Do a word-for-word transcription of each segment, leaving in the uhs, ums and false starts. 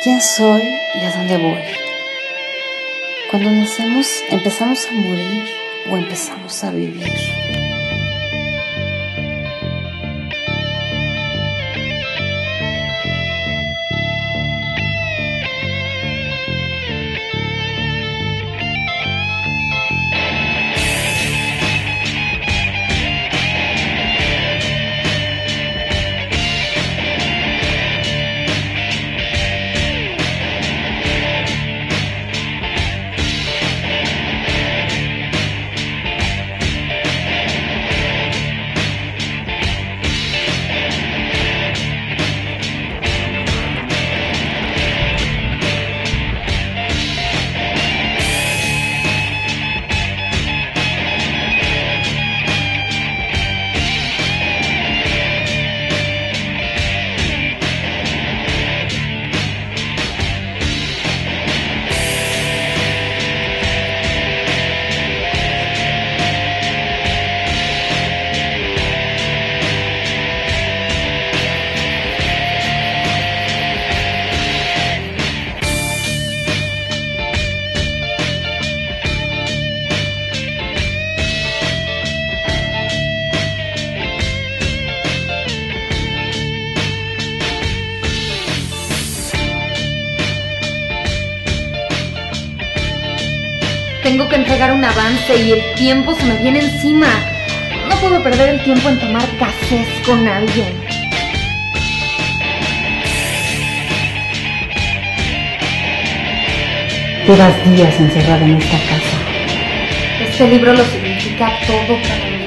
quién soy y a dónde voy. Cuando nacemos, ¿empezamos a morir o empezamos a vivir? Tengo que entregar un avance y el tiempo se me viene encima. No puedo perder el tiempo en tomar cafés con alguien. Llevas días encerrada en esta casa. Este libro lo significa todo para mí.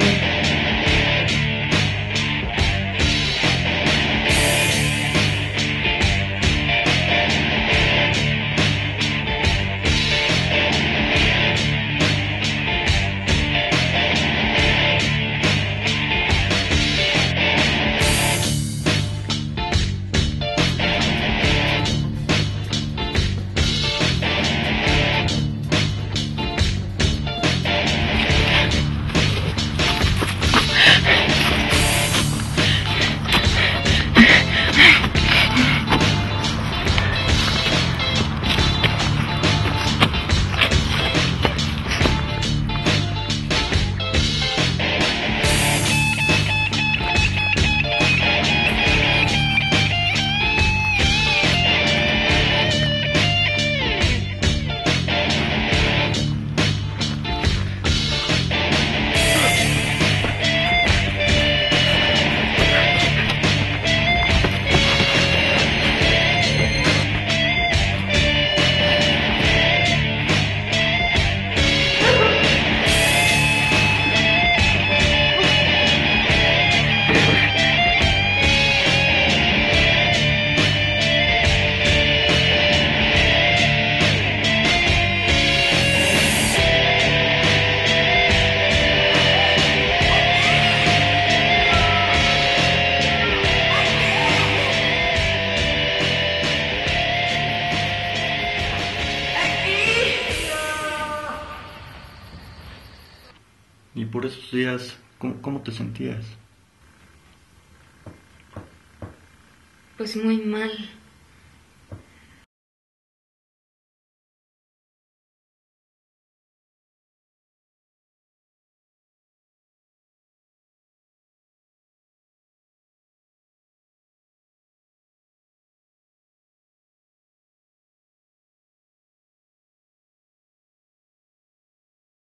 Y por esos días, ¿cómo, cómo te sentías? Pues muy mal.